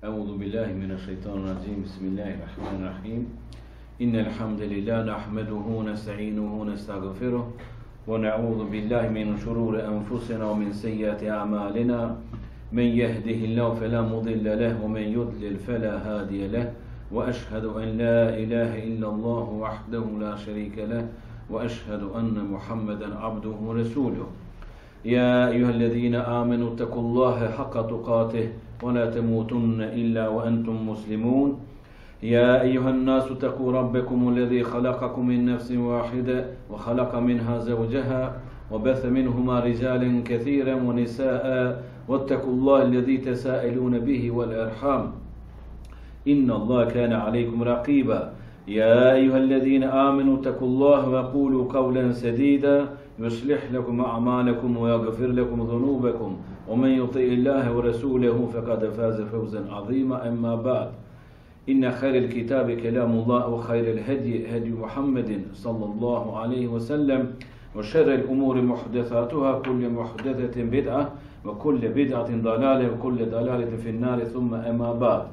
أعوذ بالله من الشيطان الرجيم بسم الله الرحمن الرحيم إن الحمد لله نحمده ونستعينه ونستغفره ونعوذ بالله من شرور أنفسنا ومن سيئات أعمالنا من يهده الله فلا مضل له ومن يضلل فلا هادي له وأشهد أن لا إله إلا الله وحده لا شريك له وأشهد أن محمدا عبده ورسوله يا أيها الذين آمنوا اتقوا الله حق تقاته ولا تموتن إلا وأنتم مسلمون يا أيها الناس اتقوا ربكم الذي خلقكم من نفس واحدة وخلق منها زوجها وبث منهما رجالا كثيرا ونساء واتقوا الله الذي تساءلون به والأرحام إن الله كان عليكم رقيبا يا أيها الذين آمنوا اتقوا الله وقولوا قولا سديدا يصلح لكم أعمالكم ويغفر لكم ذنوبكم ومن يطع الله ورسوله فقد فاز فوزا عظيما أما بعد إن خير الكتاب كلام الله وخير الهدي هدي محمد صلى الله عليه وسلم وشر الأمور محدثاتها كل محدثة بدعة وكل بدعة ضلالة وكل ضلالة في النار ثم أما بعد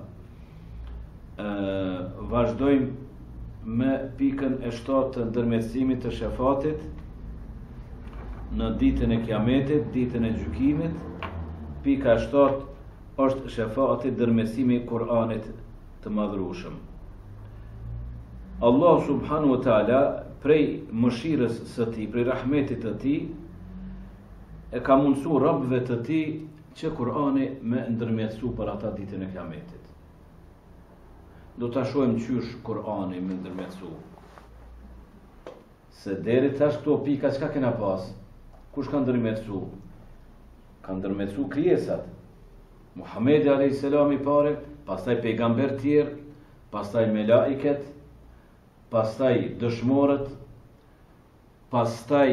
vazhdojmë me pikën e 7 të ndërmjetësimit të shefatit në ditën e Kiametit, ditën e gjykimit. Pika 7 është shefati, ndërmjetësimi i Kur'anit të madhrueshëm. Allah subhanahu wa taala prej mëshirës së tij, prej rahmetit të tij, e ka mundsuar robëve të tij që Kur'ani me ndërmjetësu për ata ditën e Kiametit. Do ta shohim qysh Kur'ani me ndërmjetësu. Se deri tash këto pika çka kena pas? Kush ka ndërmjetësu? Ka ndërmjetësu krijesat. Muhamedi alayhis salam i parë, pastaj pejgamber tjerë, pastaj melaiket, pastaj dëshmorët, pastaj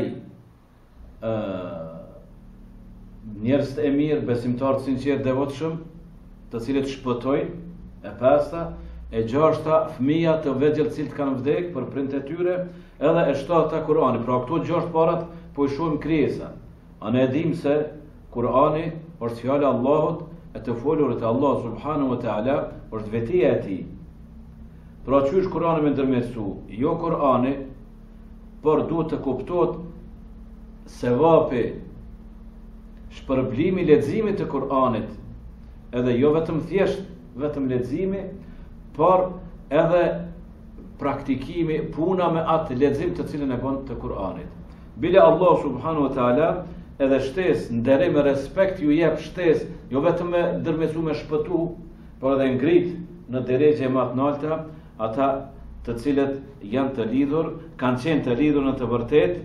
njerëz të mirë, besimtarë të sinqertë, devotshëm, të cilët shpëtojnë, e pasta e 6 fëmija të vegjël cilët kanë vdekë për prindët e tyre, edhe e 7 Kur'ani. Pra këto 6 parat po i shohim krijesa. A ne dim se Kur'ani është fjala e Allahut, e të folurit e Allah subhanahu wa taala, është vetia e tij. Pra qysh Kur'ani me ndërmjetësu? Jo Kur'ani, por duhet të kuptohet sevapi, shpërblimi i leximit të Kur'anit, edhe jo vetëm thjesht vetëm leximi, por edhe praktikimi, puna me atë lexim të cilën e bën të Kur'anit. Bile Allah subhanahu wa taala edhe shtesë, nderim e respekt ju jep shtesë, jo vetëm me ndërmjetësu me shpëtu, por edhe ngrit në drejtë më të larta ata të cilët janë të lidhur, kanë qenë të lidhur në të vërtetë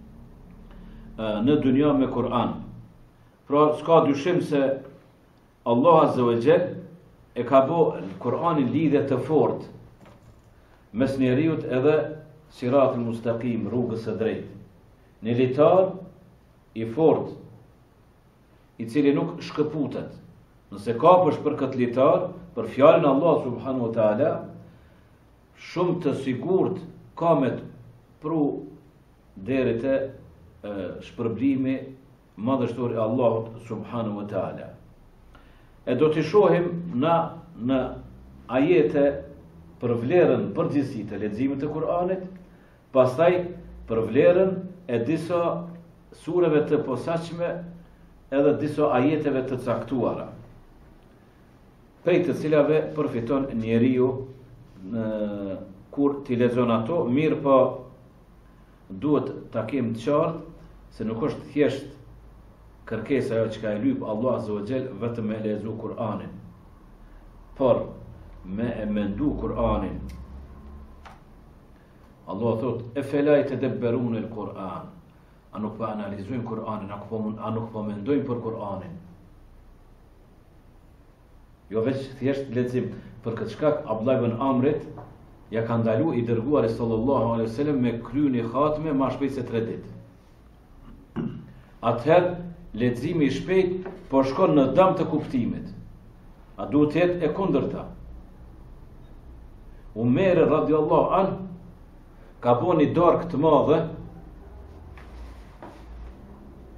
në dynja me Kur'an. Pra s'ka dyshim se Allah azza wa jall e ka bo Kur'anin lidhje të fortë mes njeriut edhe siratul mustaqim, rrugës së drejtë. Një litar i fortë, i cili nuk shkëputet. Nëse kapësh për këtë litar, për fjalën e Allah subhanahu wa taala, shumë të sigurt ka me të pru deri te shpërblimi madhështor i Allahut subhanahu wa taala. E do t'i shohim në ajete për vlerën përgjithësi të leximit të Kur'anit, pastaj për vlerën e disa sureve të posaçme edhe disa ajeteve të caktuara, prej të cilave përfiton njeriu kur t'i lexon ato, mirë po duhet ta kem të qartë se nuk është thjesht kërkesa ajo që ka e lyp Allah azza wa jall vetëm me lexu Kur'anin, por me e mendu Kur'anin. Allah thot: "E fela yatadabbarun al-Qur'an." A nuk po analizojnë Kur'anin, a nuk po mendojnë për Kur'anin. Jo veç thjesht lexim. Për këtë shkak Abdullah ibn Amrit ja ka ndalu i dërguari sallallahu alaihi wasallam me kryeni hatme më shpejt se 3 ditë. Atëherë leximi i shpejt po shkon në dëm të kuptimit. A duhet të jetë e kundërta. Umer radiallahu an ka bo një darkë të madhe,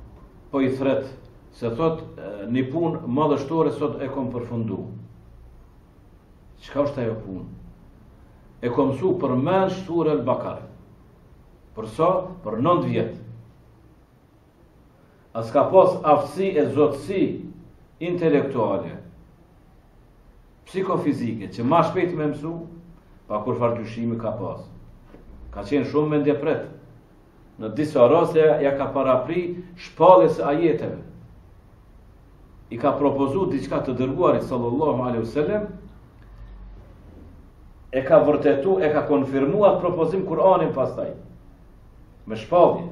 po i thret se thot një punë madhështore sot e kom përfundu. Çka është ajo punë? E ka mësu përmend surën Al-Bakara. Për sa? Për 9 vjet. As ka pas aftësi e zotësi intelektuale, psikofizike, që ma shpejt me mësu, pa kur farë dyshimi ka pas. Ka qenë shumë me ndjepret. Në disa raste ja ka parapri shpalljes së ajeteve. I ka propozu diçka të dërguarit sallallahu alaihi wasallam, e ka vërtetu, e ka konfirmu atë propozim Kur'anin pastaj. Me shpallje.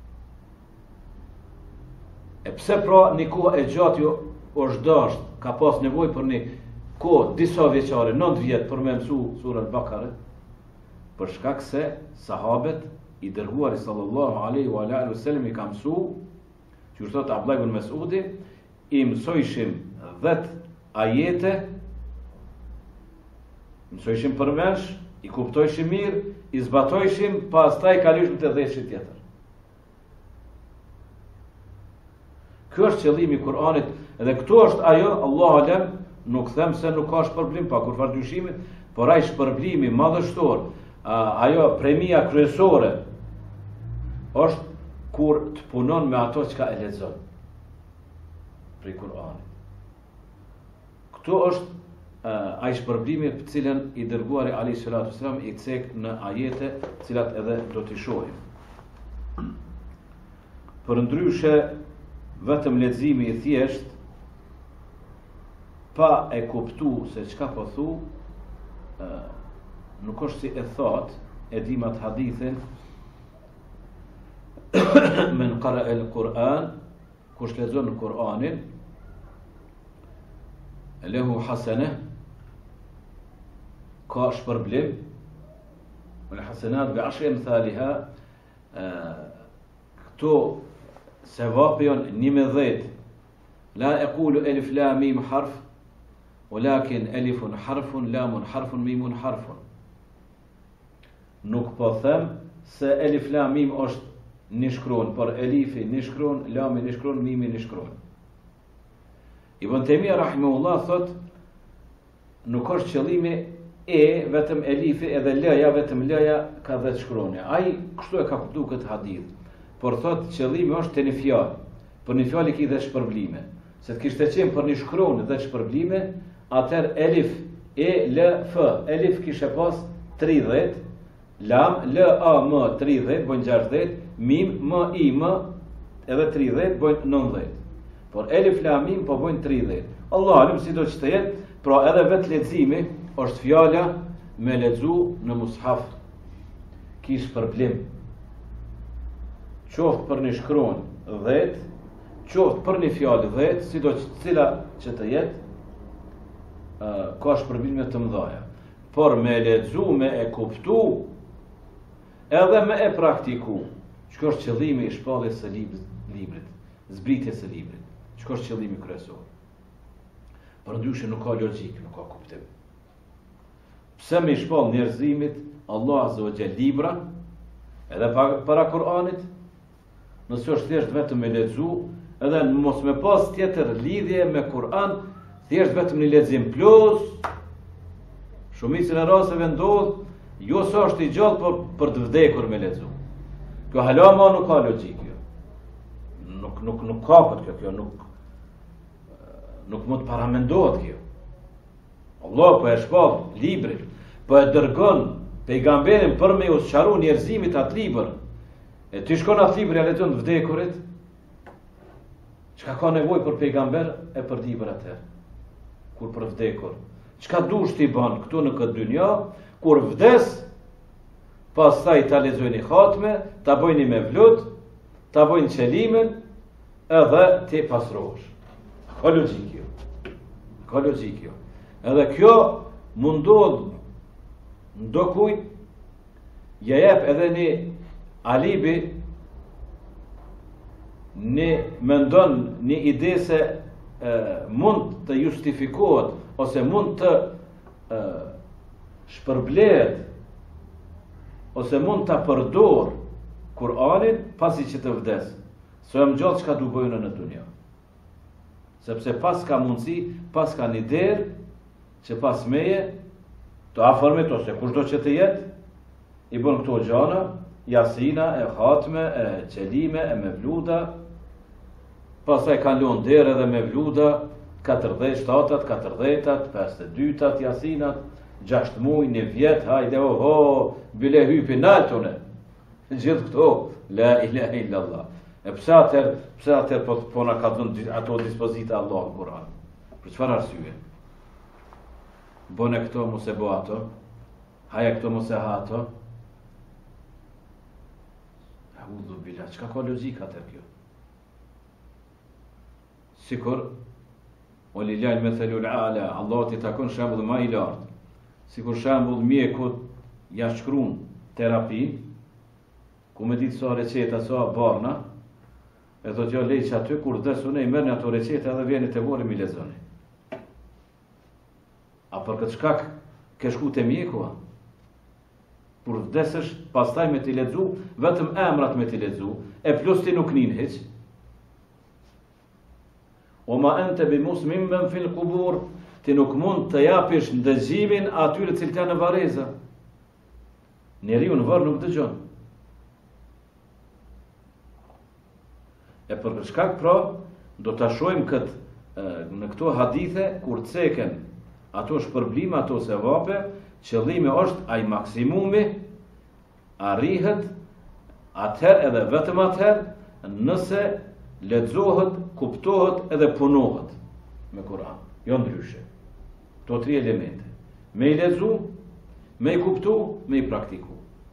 E pse pra një kohë e gjatë jo është dasht, ka pas nevojë për një kohë disa vjeçare, 9 vjet për me mësu surën Al-Bakara, për shkak se sahabet i dërguari sallallahu alaihi wasallam i ka mësu, që thot Abdullah ibn Mesudi, i mësojshim 10 ajete, mësojshim përmensh, i kuptojshim mirë, i zbatojshim, pastaj kalojshim te 10 tjetër. Kjo është qëllimi i Kur'anit, edhe këtu është ajo, Allahu alem, nuk them se nuk ka shpërblim pa kur fal dyshimit, por ai shpërblimi madhështor, ajo premia kryesore është kur të punon me ato çka e lexon prej Kur'anit. Këtu është ai shpërblimi për cilën i dërguari alayhi salatu wasalam i cek në ajete, të cilat edhe do t'i shohim. Përndryshe vetëm leximi i thjesht pa e kuptu se çka po thu, nuk është si e thot, e dimat hadithin, men qara el-Kur'an, kush lexon Kur'anin, lehu hasane, ka shpërblim, wal hasanat bi 10 amthaliha, këto sevapi janë 11. La aqulu alif lam mim harf, walakin alifun harfun, lamun harfun, mimun harfun. Nuk po them se alif lam mim është një shkron, por elifi një shkron, lami një shkron, mimi një shkron. Ibn Taymija rahimahullah thot, nuk është qëllimi e vetëm elifi, edhe l-ja vetëm l-ja ka 10 shkronja. Ai kështu e ka kuptu këtë hadith. Por thot qëllimi është te një fjalë. Për një fjalë ki 10 shpërblime. Se të kishte qenë për një shkron 10 shpërblime, atëherë elif, e, l, f, elif kishe pas 30, lam, l, a, m 30 bën 60, mim, m, i, m edhe 30 bën 90. Por elif, lam, mim po bën 30. Allah alim si do që të jetë, pra edhe vetë leximi është fjala me lexu në mushaf. Ki shpërblim. Qoftë për një shkron 10, qoftë për një fjalë 10, sido cila që të jetë, ka shpërblime të mëdhaja. Por me lexu, me e kuptu, edhe me e praktiku, çka është qëllimi i shpalljes së librit, zbritjes së librit, çka është qëllimi kryesor. Përndryshe nuk ka logjik, nuk ka kuptim. Pse me shpall njerëzimit Allah azza wa jalla libra, edhe para Kur'anit, nëse është thjesht vetëm me lexu, edhe mos me pas tjetër lidhje me Kur'an, thjesht vetëm një lexim plus, shumicën e rasteve ndodh, jo sa është i gjallë, por për të vdekur me lexu. Kjo hala ma nuk ka logjik kjo. Nuk ka këtë kjo, nuk mund të paramendohet kjo. Allah po e shpall librin, po e dërgon pejgamberin për me u sqaru njerëzimit atë libër. E ti shkon atë libër ja lexon të vdekurit, çka ka nevojë për pejgamber e për libër atëherë. Kur për vdekur, çka dush ti bën këtu në këtë dynja, kur vdes, pastaj ta lexojnë hatme, ta bëjnë me vlut, ta bëjnë qelimin, edhe ti pasrohesh. Ka logjik kjo. Ka logjik kjo. Edhe kjo mundohet ndokujt ja jep edhe një alibi, një mendon një ide se mund të justifikohet ose mund të shpërblet ose mund të përdor Kur'anin pasi që të vdes. So jam gjallë çka du bëjnë në dunja. Sepse pas ka mundësi, pas ka një derë që pas meje të afërmit ose kushdo që të jetë, i bën këto gjana, jasina, e hatme, e qelime, e mevluda, pastaj kanë lënë derë edhe mevluda, 40 shtatat, 40-tat, 52-tat, jasinat, 6 muaj, 1 vjet, hajde oho, bile hypi naltune. Gjithë këto, la ilaha illallah. E pse atëherë po na ka dhënë ato dispozita Allah në Kur'an? Për çfarë arsye? Bëne këto mos e bë ato, haja këto mos e ha ato. Audhu billah, çka ka logjika atë kjo? Sikur o lillahi al-mathalul a'la, Allah t'i takon shembull më i lartë. Sikur shembull mjekut ja shkruan terapi, ku me ditë sa receta, sa barna, e thotë jo lej që aty, kur desune i merrni ato receta edhe vjeni të vore mi lexoni. A për këtë shkak ke shku te mjeku? Kur vdesësh, pastaj me t'i lexu, vetëm emrat me t'i lexu, e plus ti nuk nin hiç. O ma ente bi musmimben fil kubur, ti nuk mund të japish ndëgjimin atyre cilët janë në vareza. Njeriu në varr nuk dëgjon. E për këtë shkak pra, do ta shohim në këto hadithe kur ceken ato shpërblime, ato sevape, qëllimi është ai maksimumi arrihet atëherë edhe vetëm atëherë nëse lexohet, kuptohet edhe punohet me Kur'an, jo ndryshe. Këto 3 elemente. Me i lexu, me i kuptu, me i praktiku.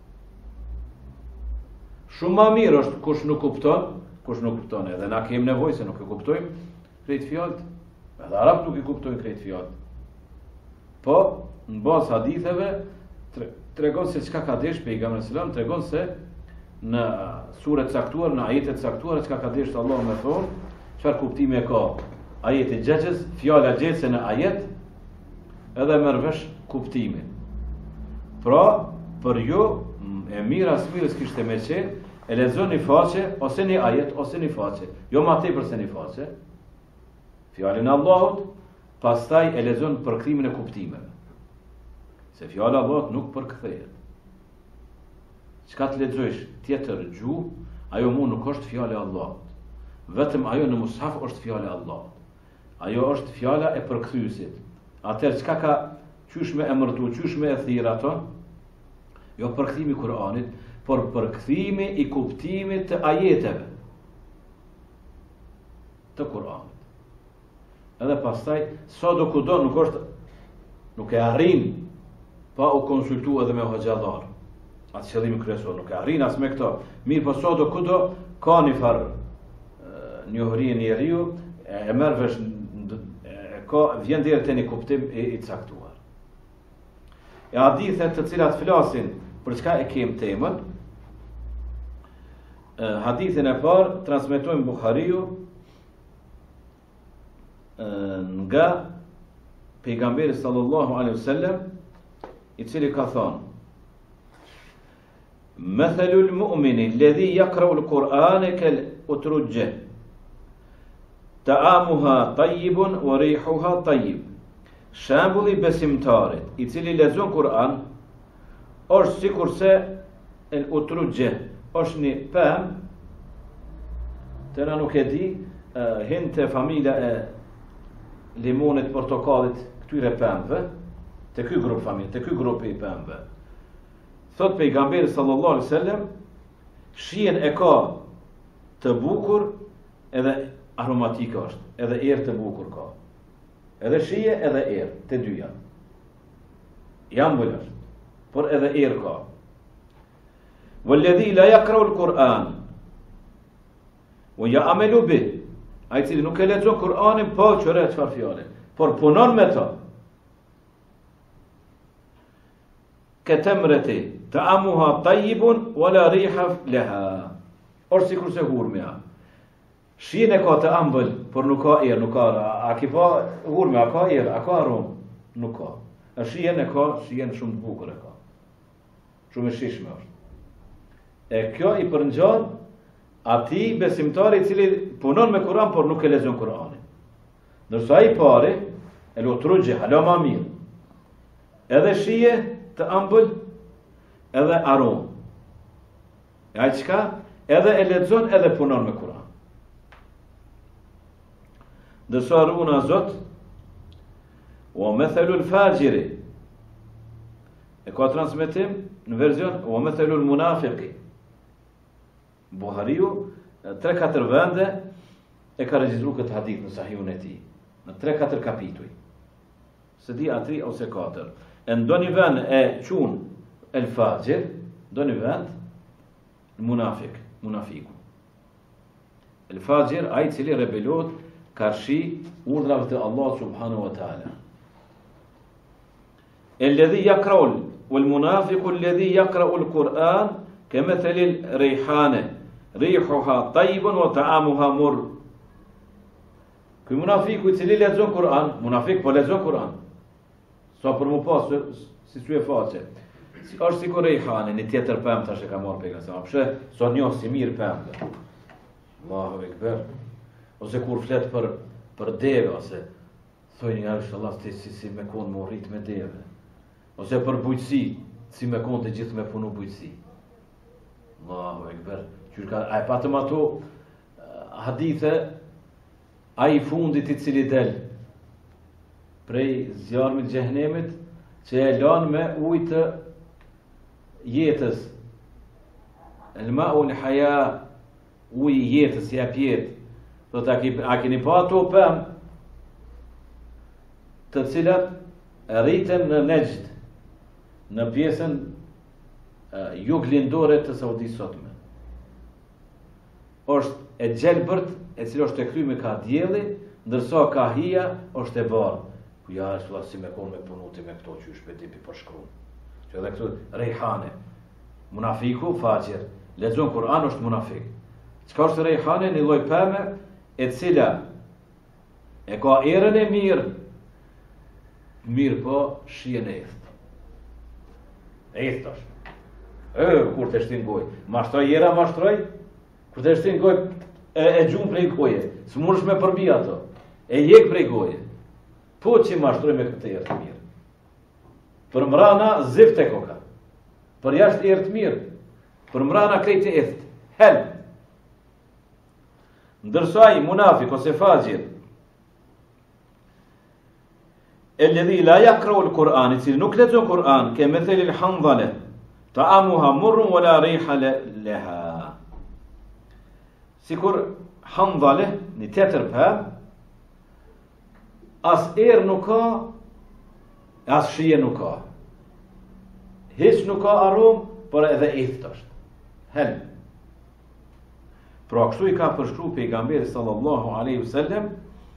Shumë më mirë është kush nuk kupton, edhe na kemi nevojë se nuk e kuptojmë krejt fjalët, edhe arabët nuk e kuptojnë krejt fjalët. Po, në bazë haditheve tregon se çka ka desh pejgamberi sallallahu alajhi wasallam, tregon se në sure të caktuar, në ajete të caktuara çka ka desh Allahu me thonë, çfarë kuptimi ka ajeti xhexhes, fjala xhexhe në ajet, edhe merr vesh kuptimin. Pra, për ju e mira smirës kishte me qenë, e lexon një faqe, ose një ajet, ose një faqe, jo ma tepër se një faqe, fjalën e Allahut, pastaj e lexon përkthimin e kuptimeve. Se fjala e Allahut nuk përkthehet. Çka të lexojsh tjetër gjuhë, ajo nuk është fjala e Allahut. Vetëm ajo në mushaf është fjala e Allahut. Ajo është fjala e përkthyesit. Atëherë çka ka qysh me emërtu, qysh me e thirr ato? Jo përkthimi i Kur'anit, por përkthimi i kuptimit të ajeteve të Kur'anit. Edhe pastaj sa do kudo nuk e arrin pa u konsultu edhe me hoxhallar. Atë qëllimi kryesor nuk e arrin as me këto. Mirë, po sa do kudo ka një farë njohuri e njeriu, e merr vesh vjen deri te një kuptim i caktuar. E hadithet të cilat flasin për çka e kem temën, hadithin e parë transmetojnë Buhariu nga pejgamberi sallallahu alaihi wasallam, i cili ka thënë: "Mathalul mu'mini alladhi yaqra'u al-Qur'ana kal-utrujjah, ta'amuha tayyibun wa rihuha tayyib." Shembulli besimtarit i cili lexon Kur'an është sikurse el-utrujjah, është një pemë, tëra nuk e di, hin të familja e limonit, portokallit, këtyre pemëve, të ky grup familje, të ky grup i pemëve. Thot pejgamberi sallallahu alaihi wasallam, shijen e ka të bukur edhe aromatike është, edhe erë të bukur ka. Edhe shije edhe erë, të dyja. Janë bëllër, por edhe erë ka. Walladhi la yaqra'u al-Qur'an wa ya'malu bih, ai cili nuk e lexon Kur'anin, po çore çfarë fjale, por punon me to. Katamrati ta'amuha tayyibun wa la riha laha. Or sikur se hurmja. Shijen e ka të ëmbël, por nuk ka erë, nuk ka. A ki pa hurmja, a ka erë, a ka aromë? Nuk ka. A shijen e ka, shijen shumë të bukur e ka. Shumë e shishme është. E kjo i përngjan ati besimtari i cili punon me Kur'an, por nuk e lexon Kur'anin. Ndërsa ai pari, el utrujje, hala ma mirë. edhe shije të ëmbël, edhe aromë. Ai çka? Edhe e lexon edhe punon me Kur'an. Dërsa runa Zot, wa mathalul fajiri, e ka transmetim në verzion wa mathalul munafiqi. Buhariu 3-4 vende e ka regjistruar këtë hadith në Sahihun e tij, në 3-4 kapituj. Se di a 3 ose 4. E ndonjë vend e qunë el fajir, ndonjë vend munafiku. El fajir ai i cili rebelohet karshi urdrave të Allah subhanahu wa taala. Alladhi yaqra'u wal munafiqu alladhi yaqra'u al-Qur'an kamathali al-rihana rihuha tayyibun wa ta'amuha murr. Ky munafiku i cili lexon Kur'an, munafik po lexon Kur'an. Sa për mu pas si sy e faqe. Si është si rejhane, një tjetër pemë tash e ka marrë pejgamberi. Pse sa njoh si mirë pemë. Allahu ekber. Ose kur flet për deve ose thojnë ja inshallah si me kon më rrit me deve. Ose për bujqësi, si me kon të gjithë me punu bujqësi. Allahu ekber. Ai patëm ato hadithe, ai fundit i cili del prej zjarmit xhehenemit që e lan me ujë të jetës. El ma'u al haya, uji i jetës, jep jetë. Thot a keni pa ato pemë të cilat rriten në Nejd, në pjesën juglindore të Saudisë sotme. Është e gjelbërt, e cila është e kryme ka dielli, ndërsa ka hija është e bardhë. Ku ja është si me konë me punuti me këto që është bedipi për shkruan. Që edhe këtu rejhane. Munafiku, faqir. Lexon Kur'an është munafik. Çka është rejhane? Një lloj peme e cila e ka erën e mirë po shijen e ethtë. Ethtë është. Kur të shtin gojë. Mashtroj era, mashtroj. Kur të shtin gojë e gjumë prej goje. Së mund është me përbi ato. E jek prej goje. Po që mashtroj me këtë erë të mirë. Për mrana zift e koka. Për jashtë erë të mirë. Për mrana krejt e ethtë. Hel. Ndërsa i munafik ose faqir, alladhi la yaqra'u al-Qur'an, i cili nuk lexon Kur'an, ke methali al-handhala, ta'amuha murrun wala riha laha. Sikur handhala, një tjetër pemë, as erë nuk ka, as shije nuk ka. Hiç nuk ka aromë, por edhe ethtë është. Hel. Pra kështu i ka përshkruar pejgamberi sallallahu alaihi wasallam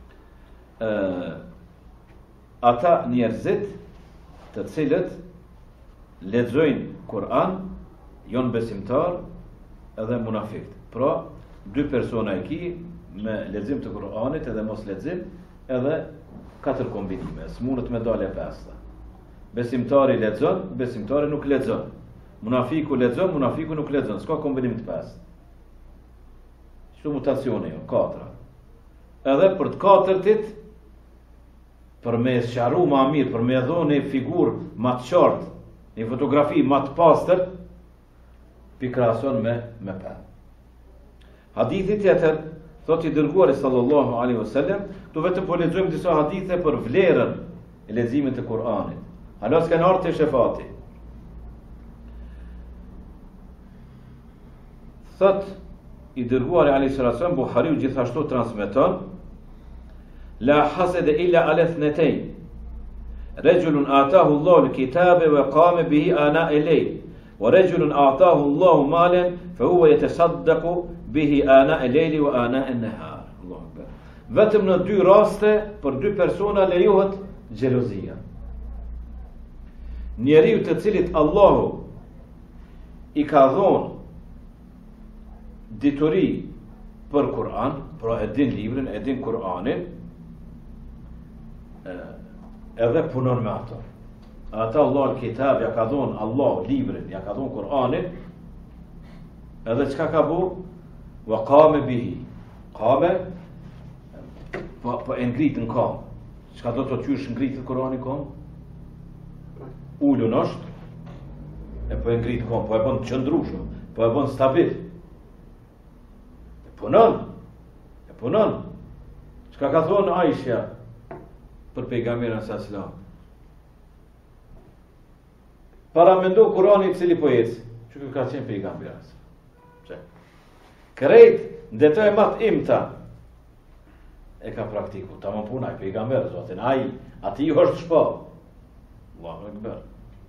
ata njerëzit të cilët lexojnë Kur'an, janë besimtar edhe munafikt. Pra, dy persona e ki me lexim të Kur'anit edhe mos lexim, edhe 4 kombinime. S'mundet me dalë 5. Besimtari lexon, besimtari nuk lexon. Munafiku lexon, munafiku nuk lexon. S'ka kombinim të 5. Shtu mutacione jo, 4. Edhe për të 4-tit, për me sqaru ma mirë, për me dhonë një figurë ma të qartë, një fotografi ma të pastër, pikrason me pemë. Hadithi tjetër, thot i dërguari sallallahu alaihi wasallam, tu vetëm po lexojmë disa hadithe për vlerën e leximit të Kur'anit. Hala s'kan ardhur te shefati. Thot i dërguari alayhi salatu Buhariu gjithashtu transmeton la hasada illa ala ithnatayn rajulun ataahu Allahu al-kitaba wa qama bihi ana al-layl wa rajulun ataahu Allahu malan fa huwa yatasaddaqu bihi ana al-layl wa ana an-nahar. Allahu akbar. Vetëm në 2 raste për 2 persona lejohet xhelozia. Njeriu të cilit Allahu i ka dhënë dituri për Kur'an, pra e din librin, e din Kur'anin, edhe punon me ato. Ata Allah al-kitab, ja ka dhon Allah librin, ja ka dhon Kur'anin, edhe çka ka bu? Wa qame bihi. Qame, po e ngrit në kam. Çka do të qysh ngritë Kur'ani kam? ullun është, e po e ngrit kom, po e bën të qëndrushëm, po e bën stabil. E punon. Çka ka thonë Aisha për pejgamberin sallallahu alajhi wasallam? Para mendo Kurani i cili po eci, që ka qenë pejgamberi. Krejt ndetoj mat imta e ka praktiku, ta më puna i pejgamber, zotin, ati ju është shpo. Allahu Ekber.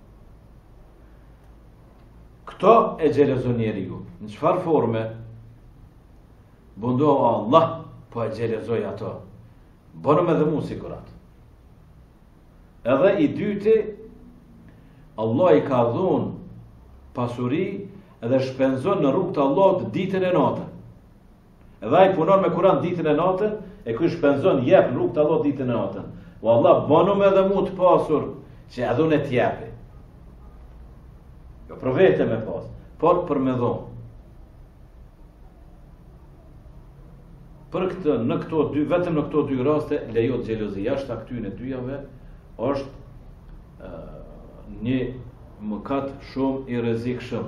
Këto e gjelezon njeriu. Në çfarë forme? Bundohu Allah, po e gjelezoj ato. Bënëm edhe mu sigurat. Edhe i dyti, Allah i ka dhun pasuri edhe shpenzon në rrugt të Allahut ditën e natën. Edhe ai punon me Kur'an ditën e natën, e ky shpenzon jep në rrugt të Allahut ditën e natën. O Allah, bënëm edhe mu të pasur që edhe unë të jepi. Jo për vete me pas, por për me dhonë. Për këtë, vetëm në këto dy raste, lejot xhelozia. Jashtë këtyre dyjave është një mëkat shumë i rrezikshëm.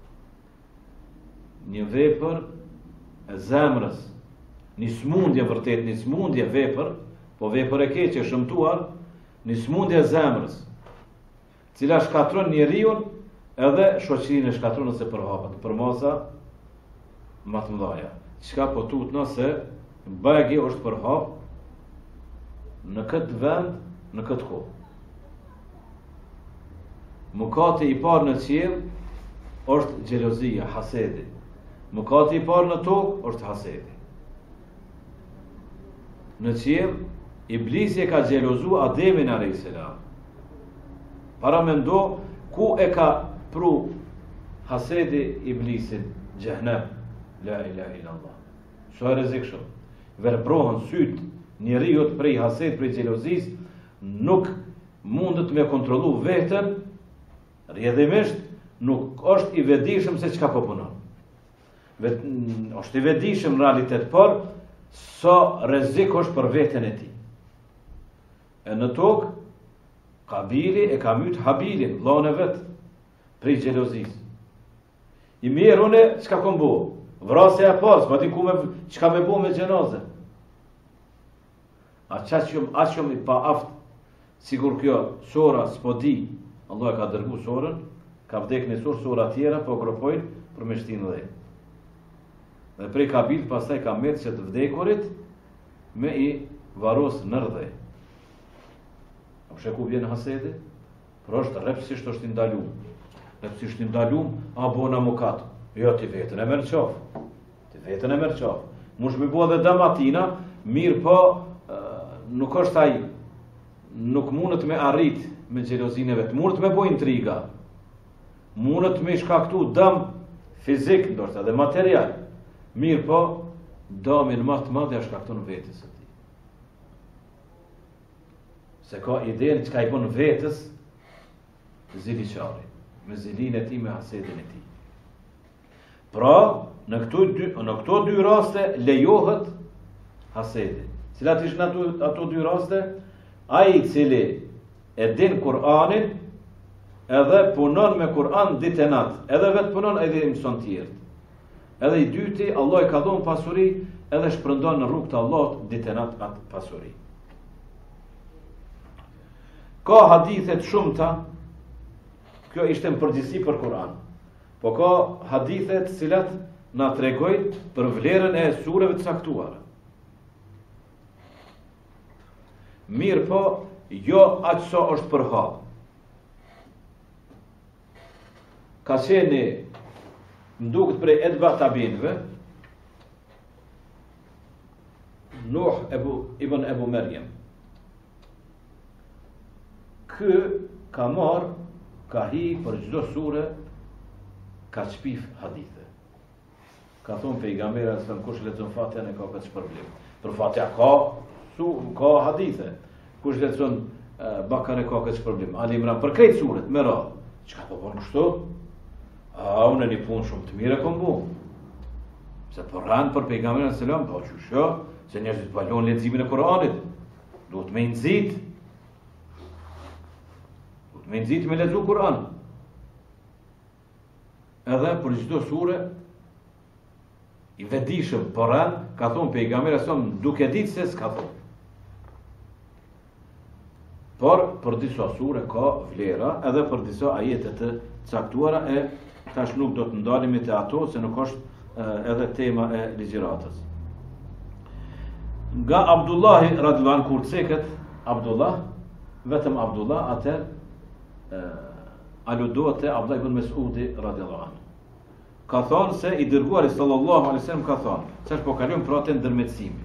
Një vepër e zemrës, një smundje vërtet, një smundje vepër, po vepër e keqe shëmtuar, një smundje e zemrës, cila shkatron njeriun edhe shoqërinë e shkatron ose përhapet, për masa më të mëdha. Çka po tut nëse bagi është përhap në këtë vend, në këtë kohë. Mëkati i parë në qiell është xhelozia, hasedi. Mëkati i parë në tokë është hasedi. Në qiell Iblisi e ka xhelozu Ademin alayhis salam. Para mendo ku e ka pru hasedi Iblisin, xhehenem. La ilaha illallah. Sa rrezikshëm. Verbrohen syt njeriu prej hased, prej xhelozis, nuk mundet me kontrollu veten, rrjedhimisht nuk është i vetëdijshëm se çka po punon. Është i vetëdijshëm në realitet, por sa rrezik është për veten e tij. E në tokë Kabili e ka myt Habilin, vllahun e vet, prej xhelozis. I mirë une çka kom bo? Vrasja e pas, ma di ku çka me bo me xhenazën. A qaqëm i pa aft, sigur kjo sora s'po di, Allah e ka dërgu sorën, ka vdek një sora tjera, po gropojnë për me shtinë dhe. Dhe prej Kabil pastaj ka metë që të vdekurit me i varos nërdhe. A sheku vjen hasedi? Por është repsisht është indalum. Repsisht indalum, a bona mukat. Jo, ti vetën e merr qaf. Mush me bua dhe damatina, mirë po, nuk është ai, nuk mundet me arrit me xhelozinë vet, mundet me bojë intriga, mundet me shkaktu dëm fizik, ndoshta dhe material, mirë po, dëmin më të madh ja shkakton vetes së tij. Se ka idenë çka i bën vetes ziliqari, me zilin e tij, me hasedin e tij. Pra, në këto dy raste lejohet hasedi. Cilat ishin ato dy raste? Ai i cili e din Kur'anin, edhe punon me Kur'an ditë e natë, edhe vetë punon edhe i mëson tjerët. Edhe i dyti, Allah i ka dhënë pasuri, edhe shpërndon në rrugt të Allahut ditë e natë atë pasuri. Ka hadithet shumëta, kjo ishte në përgjithësi për Kur'an. Po ka hadithet cilat na tregojnë për vlerën e sureve të caktuara. Mirë po, jo aq sa është për hap. Ka qeni mduket prej Edba Tabinve, Nuh ibn Ebu Merjem. Kë ka marë, ka hi për çdo sure, ka shpif hadithe. Ka thonë pejgamberi se kush lexon Fatihën e ka këtë problem. Për Fatiha ka hadithe. Kush lexon Bakare ka këtë problem. Ali Imran për krejt suret me radhë. Çka po bën kështu? Unë një punë shumë të mirë kom bu. Se po ran për pejgamberin selam, po çuço, se njerëzit balon leximin e Kuranit. Duhet me nxit. me nxit me lexu Kur'an. Edhe për çdo sure i vetëdijshëm Kur'an ka thonë pejgamberi sa duke ditë se s'ka thonë. Por për disa sure ka vlera edhe për disa ajete të caktuara e tash nuk do të ndalemi te ato se nuk është edhe tema e ligjëratës. Nga Abdullahi radhiyallahu anhu kur ceket Abdullah, vetëm Abdullah atë aludohet te Abdullah ibn Mesudi radhiyallahu anhu. Ka thonë se i dërguari sallallahu alaihi wasallam ka thonë, çfarë po kalojmë për atë ndërmjetësimi.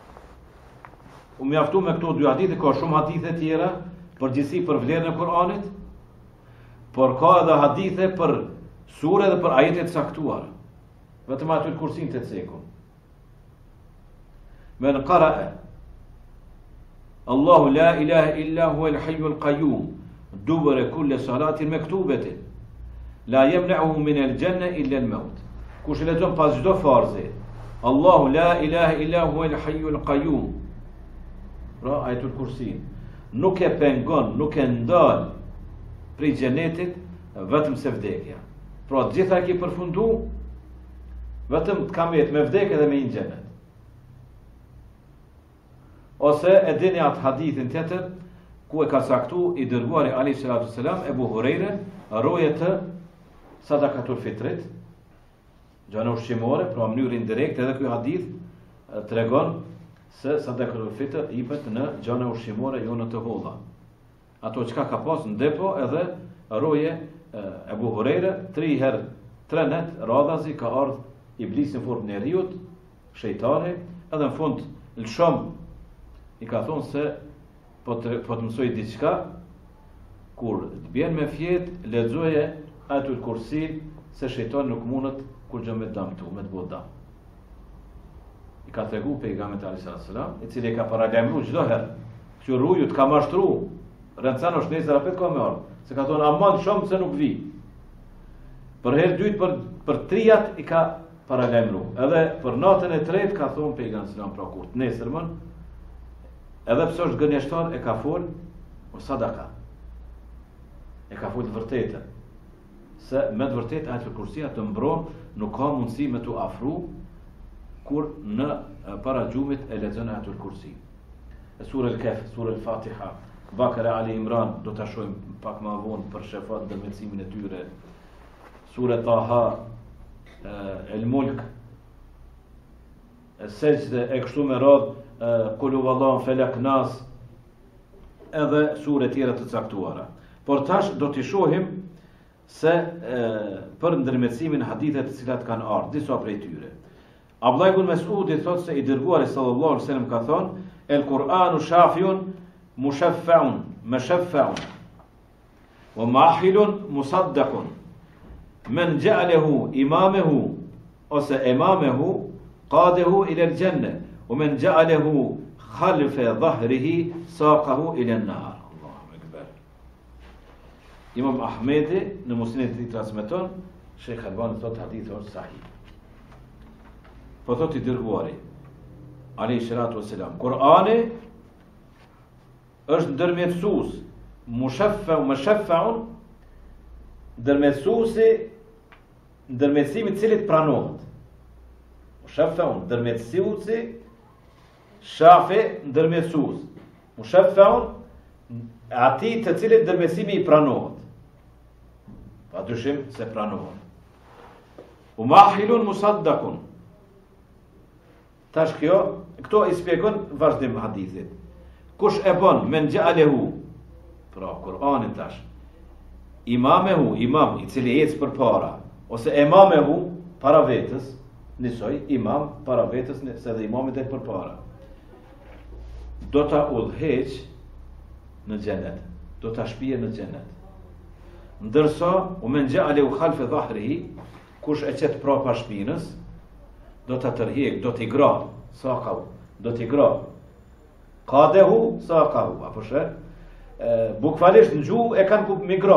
U mjaftu me këto dy hadithe, ka shumë hadithe tjera, përgjithësi për vlerën e Kur'anit, por ka edhe hadithe për sure dhe për ajete të caktuara. Vetëm aty kursin të cekun. Men qara'a Allahu la ilaha illa huwa al-hayyul qayyum dubura kulli salatin maktubatin la yamna'uhu min al-janna illa al-maut. Kush lexon pas çdo farze Allahu la ilaha illa huwa al-hayyul qayyum, pra ajetul kursin, nuk e pengon, nuk e ndal prej xhenetit vetëm se vdekja. Pra të gjitha ki përfundu, vetëm të kam jetë me vdekje dhe me një xhenet. Ose e dini atë hadithin tjetër ku e ka saktu i dërguari alayhi salatu wasalam Ebu Hurajre roje të sadakatul fitrit, gjana ushqimore, pra mënyrë indirekt, edhe ky hadith tregon se sadakatul fitr jepet në gjana ushqimore, jo në të holla. Ato çka ka pas në depo edhe roje Ebu Hurajre 3 herë 3 net radhazi ka ardhur iblisi në formën e riut, shejtani, edhe në fund lëshom i ka thonë se po të mësoj diçka, kur të bjen me fjet, lexoje atul kursi se shejtani nuk mundet kur gjë me damtu, me të bëu dam. I ka tregu pejgamberi alayhis salam, i cili ka paralajmëruar çdo herë, që rruju të ka mashtruar, rëncan është nesër apet ka me ardhur, se ka thonë aman shumë se nuk vi. Për herë dytë për trijat i ka paralajmëruar. Edhe për natën e tretë ka thonë pejgamberi sallallahu pra kur të nesërmën, edhe pse është gënjeshtar e ka fol o sadaka. E ka fol të vërtetën. Se me të vërtetë ajetul kursia të mbron, nuk ka mundësi me të afru kur në para gjumit e lexon ajetul kursi. Sura al-Kahf, sura al-Fatiha, Bakara, Ali Imran, do ta shohim pak më vonë për shefat ndërmjetësimin e tyre. Sura Taha, El-Mulk, Sejdë e kështu me radhë, Kul huwallahu Falak Nas, edhe sure tjera të caktuara. Por tash do t'i shohim se për ndërmjetësimin e hadithet të cilat kanë ardhur, disa prej tyre. Abdullah ibn Mesudi thotë se i dërguari sallallahu alaihi wasallam ka thonë: El Kur'anu shafiun mushaffa'un, mashaffa'un, wa mahilun musaddaqun. Men ja'alahu imamehu, ose imamehu qadahu ila al-janna, wa men ja'alahu khalfa dhahrihi saqahu ila an-nar. Allahu akbar. Imam Ahmedi në musnedin e tij transmeton, Sheikh Albani thotë hadithi është sahih. Po thotë i dërguari alayhi salatu wassalam, Kur'ani është ndërmjetësues, mushaffa u mashaffa'un, ndërmjetësimi i cilit pranohet. Mushaffa'un ndërmjetësuesi, shafi ndërmjetësues. Mushaffa'un atij të cilit ndërmjetësimi i pranohet. Pa dyshim se pranohet. U mahilun musaddaqun. Tash këto i shpjegon vazhdim hadithit. Kush e bën men ja'alehu, pra Kur'anin tash, imamehu, imam i cili ecë përpara, ose imamehu para vetës, nisoj imam para vetës, se dhe imami del përpara. Do ta udhëheq në xhenet, do ta shpije në xhenet. Ndërsa u men ja'alehu khalfa dhahrihi, kush e qet prapa shpinës, do ta tërhiq, do t'i gra, saqahu, do t'i gra. Qadehu saqahu, apo she? Bukvalisht në gjuhë e kanë migra.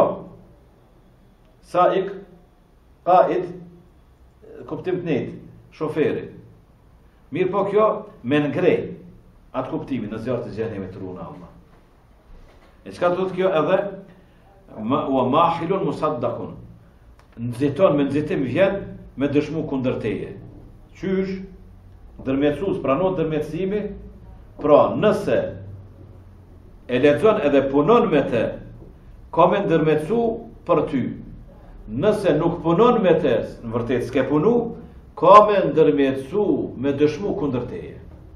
Saik, qaid, kuptim të njëjtë, shoferi. Mirë po kjo me ngrej atë kuptimin në zjarë të gjenjeve të runa Allah. E çka do të kjo edhe wa mahilun musaddaqun. Nxiton me nxitim vjen me dëshmu kundër teje. Qysh? Dërmjetësues pranon dërmjetësimi, pra nëse e lexon edhe punon me të, ka me ndërmjetësu për ty. Nëse nuk punon me të, në vërtet s'ke punu, ka me ndërmjetësu me dëshmu kundër teje.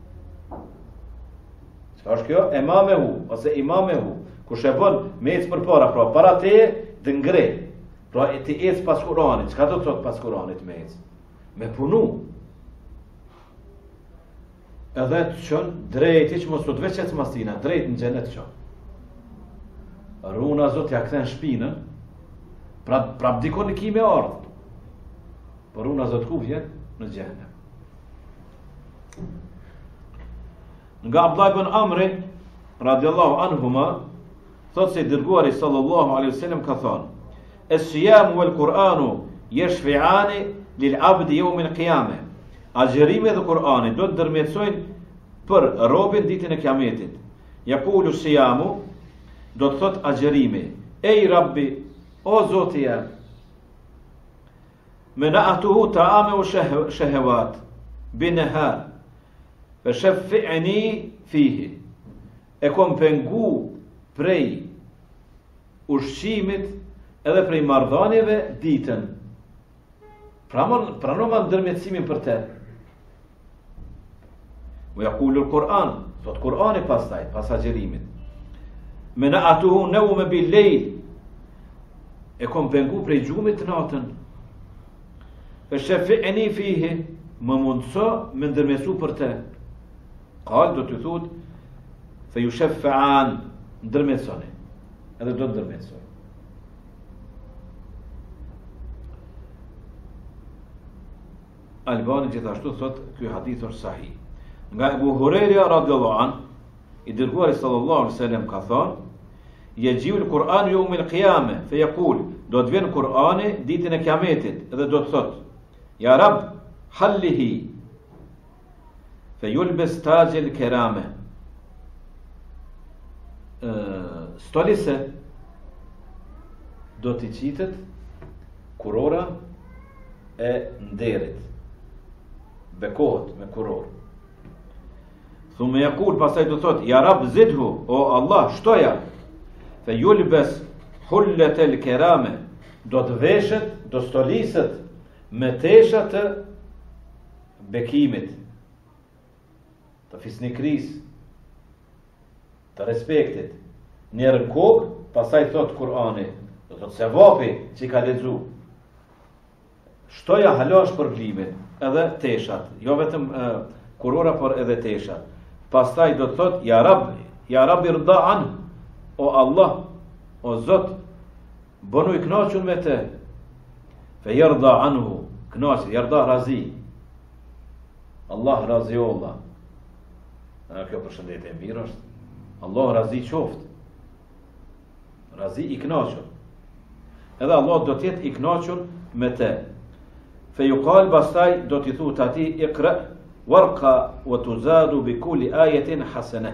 Çka është kjo? Imamehu ose imamehu, kush e bën me ecë përpara, pra para teje të ngre. Pra ti ecë pas Kuranit. Çka do të thotë pas Kuranit me ecë? Me punu. Edhe të qënë drejt, që mos të veqet masina, drejt në xhenet qënë. Runa Zot ja kthen shpinën, prap dikon në kime ardhë. Por runa Zot ku vjen? Në xhenem. Nga Abdullah ibn Amri, radiallahu anhuma, thot se dërguari sallallahu alaihi wasallam ka thonë: "Es-siyamu wal-Qur'anu yashfi'ani lil-'abdi yawm al-qiyamah." Agjerimi dhe Kur'ani do të dërmjetësojnë për robin ditën e Kiametit. Yaqulu siyamu, do të thot agjerimi: "Ej Rabbi, o Zoti jam, mena'atuhu ta'ame u shahawat binahar, fa shaffi'ni fihi." E kom pengu prej ushqimit edhe prej marrëdhënieve ditën. Pranoma ndërmjetësimin për te. U yaqulu al-Qur'an, thot Kur'ani pastaj, pas agjerimit: "Mena'atuhu nawma bil-layl." E kom pengu prej gjumit natën. Fa shaffi'ni fihi, më mundso me ndërmjetësu për te. Qal, do të thot, fa yushaffa'an, ndërmjetësoni. Edhe do të ndërmjetësoj. Albani gjithashtu thot ky hadith është sahih. Nga Ebu Hurajra radhiyallahu an, i dërguari sallallahu alaihi wasallam ka thonë: "Yajiu al-Qur'an yawm al-qiyamah", fa yaqul, do të vjen Kur'ani ditën e Kiametit dhe do të thot: "Ya Rabb, hallihi", fa yulbas taj al-karama. Stolise do t'i qitet kurora e nderit. Bekohet me kuror. Thumë yaqul, pastaj do thot: "Ya Rab zidhu", o Allah, shtoja. Fa yulbas hullat al-karama, do të veshet, do stoliset me tesha të bekimit, të fisnikris, të respektit. Njerën kokë, pastaj thot Kur'ani, do thot se vapi që ka lexu. Shtoja halash për vlimin, edhe teshat, jo vetëm kurora, por edhe teshat. Pastaj do të thot: "Ya Rab irda an", o Allah, o Zot, bënu i kënaqur me te. Fe yarda anhu, kënaqur, yarda razi. Allah razi o Allah. Kjo përshëndetje e mirë është. Allah razi qoftë. Razi i kënaqur. Edhe Allah do të jetë i kënaqur me te. Fe yuqal, pastaj do t'i thut atij: "Iqra warqa wa tuzadu bi kulli ayatin hasana."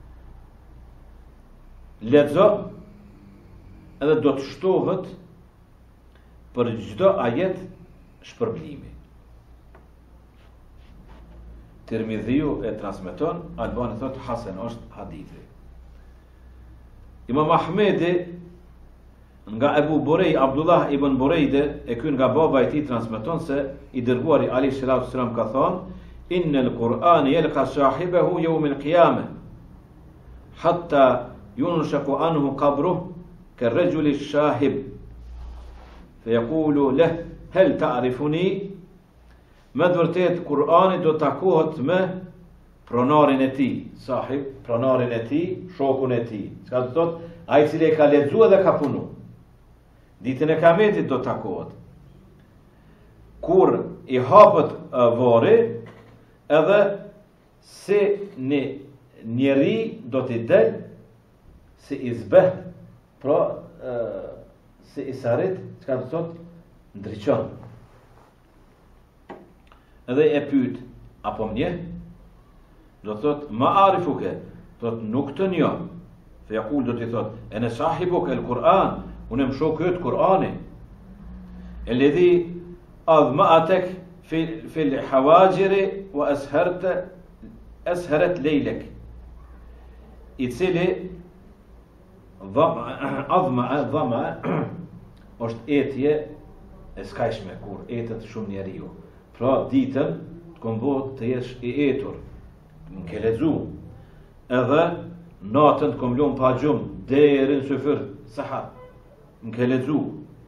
Lexo, edhe do të shtohet për çdo ajet shpërblimi. Tirmidhiu e transmeton, Albani thot hasan, është hadithi. Imam Ahmedi nga Ebu Burej, Abdullah ibn Burejde, e ky nga baba i tij transmeton se i dërguari alayhi salatu wasalam ka thonë: "Innal Qur'ana yalqa sahibahu yawm al-qiyamah hatta yunshaqu anhu qabruhu كالرجل الشاهب فيقول له هل تعرفني." Me vërtet Kur'ani do takohet me pronarin e tij, sahib, pronarin e tij, shokun e tij. Çka do thot? Ai i cili e ka lexuar dhe ka punu. Ditën e Kiametit do takohet. Kur i hapet varri, edhe si një njeri do t'i del si i zbeh, pra si i sarit, çka do thot? Ndriçon. Edhe e pyet: "Apo mje?" Do thot: "Ma arifuke", do thot: "Nuk të njoh." Fe yaqul, do t'i thot: "Ene sahibuke el-Kur'an", unë më shoh këtë Kur'ani. Alladhi adma'atak fi al-hawajir wa asharat leylek, i cili dhama është etje e skajshme kur etet shumë njeriu. Pra ditën të kombot të jesh i etur, më ke lexu, edhe natën të komlon pa gjumë deri në syfër sahat, më ke lexu.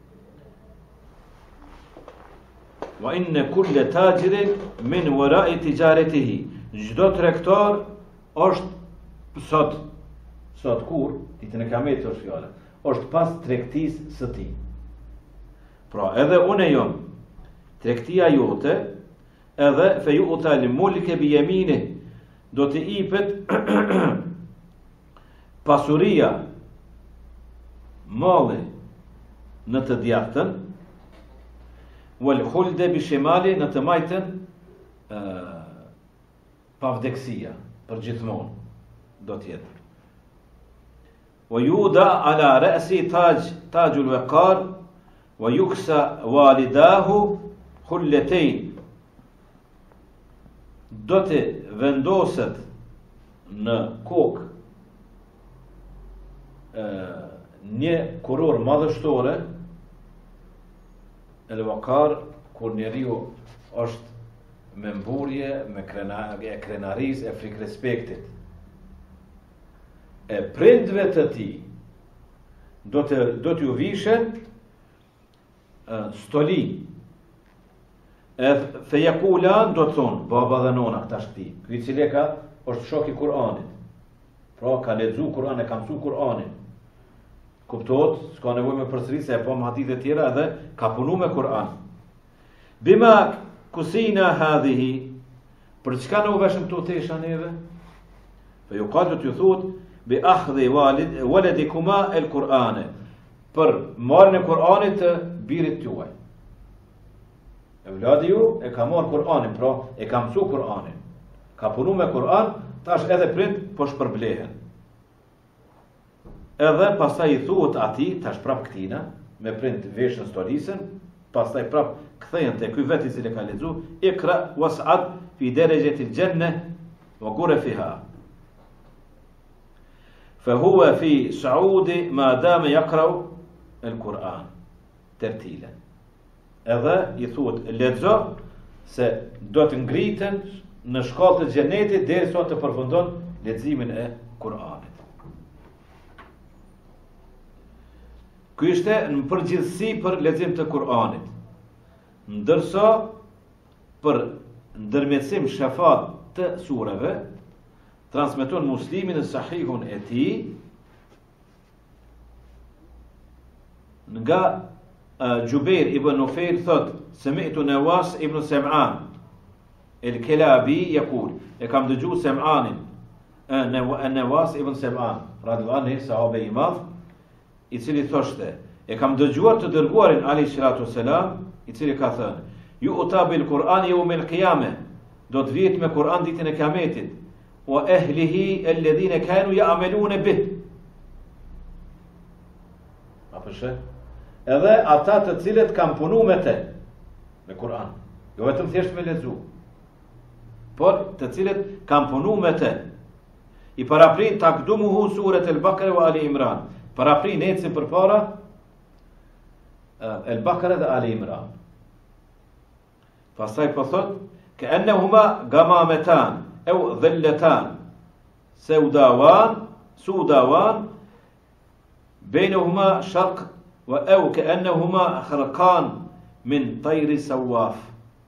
Wa inna kulla tajirin min wara'i tijaratihi. Çdo tregtar është sot kur ditën e Kiametit është fjala, është pas tregtisë së tij. Pra edhe unë jam tregtia jote, edhe fejuta li mulke bi yamine, do të ipet pasuria, malli në të djathtën, wal khulde bi shimali, në të majtën pavdeksia, për gjithmonë do tjetë. Wa yuda ala ra'si tajul waqar, wa yuksa walidahu hulletayn, do të vendoset në kokë një kuror madhështore, el waqar, kur njeriu është me mburje, me krenaris, e frikë respektit. E prindve të tij do t'ju vishen stoli. E fejakulan do të thonë, baba dhe nona këta shkëti. Ky cili është shok i Kur'anit. Pra ka lexu Kur'anin, ka mësu Kur'anin. Kuptohet, s'ka nevojë me përsëri se e pa hadithe të tjera edhe ka punu me Kur'an. Bima kusina hadhihi, për çka në u veshëm këto tesha neve? Fe ju ka të thot, bi akhdhi waladikuma el Kur'ane, për marrën e Kur'anit të birit tuaj. Evladi ju e ka marrë Kur'anin, pra e ka mësu Kur'anin. Ka punu me Kur'an, tash edhe prind po shpërblehen. Edhe pastaj i thuhet ati, tash prap këtina, me prind veshën stolisën, pastaj prap kthehen te ky vet i cili ka lexu, ikra was'ad fi darajati al-janna wa qura fiha. Fa huwa fi sa'udi ma dama yaqra al-Quran tertilan. Edhe i thuhet lexo se do të ngriten në shkallët e xhenetit derisa të përfundon leximin e Kur'anit. Ky ishte në përgjithësi për lexim të Kur'anit. Ndërsa për ndërmjetësim shafat të sureve transmeton Muslimi në Sahihun e tij nga Jubair ibn Nufayl thot, sami'tu Nawas ibn Sam'an el-Kelabi yaqul, e kam dëgju Sam'anin, Nawas ibn Sam'an radhiyallahu anhu, sahabe i madh, i cili thoshte, e kam dëgjuar të dërguarin alayhi salatu wassalam, i cili ka thënë, ju uta bil Kur'an yawm al-qiyamah, do të vihet me Kur'an ditën e Kiametit, wa ahlihi alladhina kanu ya'maluna bih. Apo shë? Edhe ata të cilët kanë punu me te, me Kur'an, jo vetëm thjesht me lexu, por të cilët kanë punu me te. I paraprin takdumuhu suret al-Baqara wa Ali Imran. Paraprin ecën përpara al-Baqara dhe Ali Imran. Pastaj po thot, ka'annahuma gamamatan aw dhillatan sudawan bainahuma sharq wa aw ka'annahuma kharqan min tayr sawaf.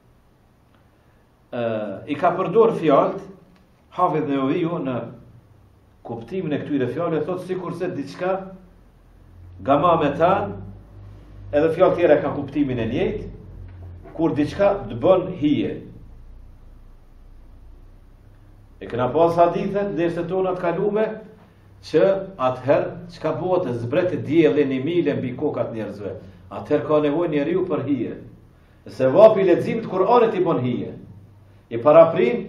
I ka përdor fjalët Hafidh Nevaviu në kuptimin e këtyre fjalëve, thot sikurse diçka gamametan, edhe fjalë tjera ka kuptimin e njëjtë, kur diçka të bën hije. E këna pas hadithet derisa tona të kalume që atëherë çka bëhet e zbret dielli në mile mbi kokat njerëzve. Atëherë ka nevojë njeriu për hije. Se vapi leximit të Kur'anit i bën hije. I paraprin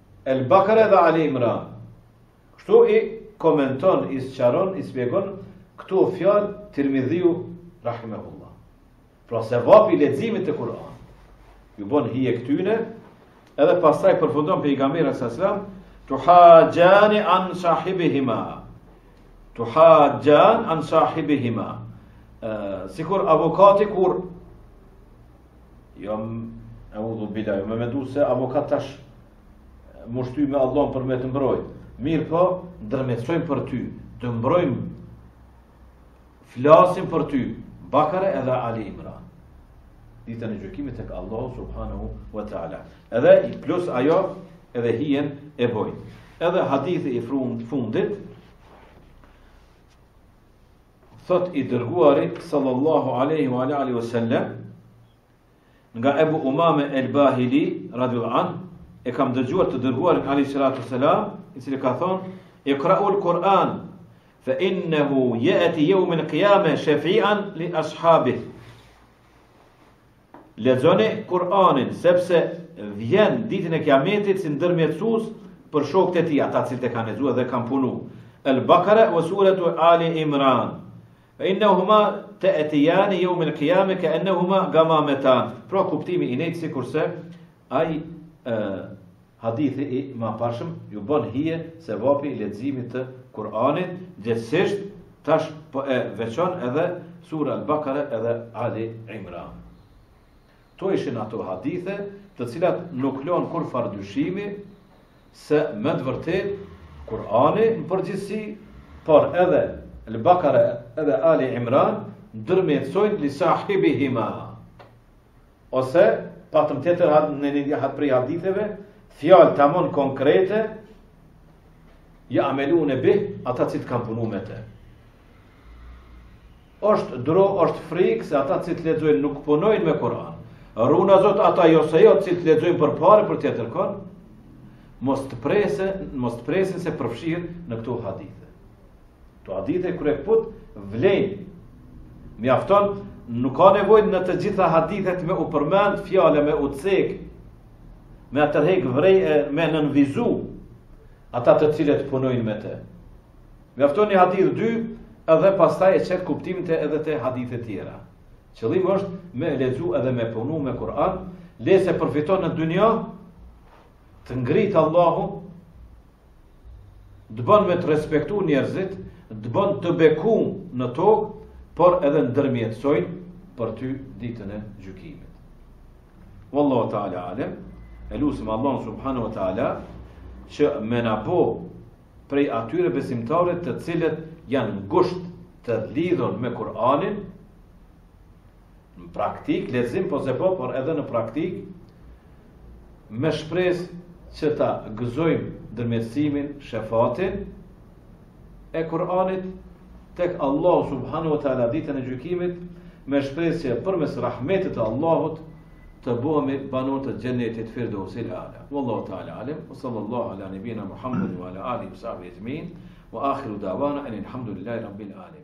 el-Baqara dhe Ali Imran. Kështu i komenton, i sqaron, i shpjegon Këto fjalë Tirmidhiu rahimahullah. Pra se vapi leximit të Kur'an. Ju bën hije këtyne, edhe pastaj përfundon pejgamberi sallallahu alajhi wasallam, tuhajjani an sahibihima. Tuhajjan an sahibihima. Sikur avokati kur audhu billah, me mendu se avokat tash më shty me Allahun për me të mbrojt. Mirë po, ndërmjetësojmë për ty, të mbrojmë, flasim për ty, Bakara edhe Ali Imran. Ditën e gjykimit tek Allahu subhanahu wa ta'ala. Edhe plus ajo, edhe hijen e bojnë. Edhe hadithi i fundit, thot i dërguari sallallahu alaihi wa alihi wasallam nga Ebu Umame el-Bahili radhiyallahu anhu, e kam dëgjuar të dërguarin alayhi salatu wasalam, i cili ka thonë: "Iqra'ul Qur'an fa innahu ya'ti yawm al-qiyamah shafi'an li ashabih." Lexoni Kur'anin sepse vjen ditën e Kiametit si ndërmjetësues për shokët e tij, ata që kanë lexuar dhe kanë punu. Al-Baqara wa suratu Ali Imran. فإنهما تأتيان يوم القيامة كأنهما غمامتان. Pra kuptimi i nejtë sikurse ai hadithi i mëparshëm ju bën hije se vapi i leximit të Kur'anit, gjithsesi tash po e veçon edhe sura Al-Baqara edhe Ali Imran. To ishin ato hadithe të cilat nuk lën kur fardyshimi se me të vërtet Kur'ani në përgjithësi, por edhe Al-Baqara edhe Ali Imran ndërmjetësojnë li sahibihima. Ose, patëm tjetër në një prej haditheve, fjalë tamon konkrete, ja amelun e bih, ata që të kam punu me te. Është frikë se ata që të lexojnë nuk punojnë me Kur'an. Runa zot ata jo se jo që të lexojnë për pare për tjetër kon, mos të presin se përfshirë në këto hadithe. To hadithe kur e put vlejnë. Mjafton, nuk ka nevojë në të gjitha hadithet me u përmend fjale, me u cek, me atërhek vrej, me nënvizu ata të cilët punojnë me te. Mjafton një hadith 2 edhe pastaj e qetë kuptimin të edhe të hadithet tjera. Qëllimi është me lexu edhe me punu me Kur'an, le se përfiton në dynja, të ngritë Allahu, të bën me të respektu njerëzit, të bën të beku në tokë, por edhe ndërmjetësojnë për ty ditën e gjykimit. Wallahu ta'ala alem, e lusim Allah subhanahu wa ta'ala që me na bo prej atyre besimtarët të cilët janë ngusht të lidhur me Kur'anin, në praktik, lexim po se po, por edhe në praktik, me shpresë që ta gëzojmë ndërmjetësimin, shefatin e Kur'anit tek Allah subhanahu wa ta'ala ditën e gjykimit, me shpresë që përmes rahmetit të Allahut të bëhemi banor të xhenetit Firdausil A'la. Wallahu ta'ala alim, wa sallallahu ala nabina Muhammad wa ala alihi wa sahbihi ajma'in, wa akhiru da'wana alhamdulillahi rabbil alamin.